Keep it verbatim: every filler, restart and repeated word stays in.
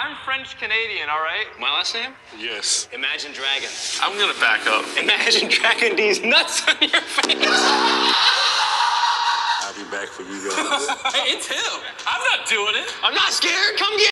I'm French-Canadian, all right? My last name? Yes. Imagine Dragon. I'm gonna back up. Imagine Dragon D's nuts on your face. I'll be back for you guys. Hey, it's him. I'm not doing it. I'm not scared. Come get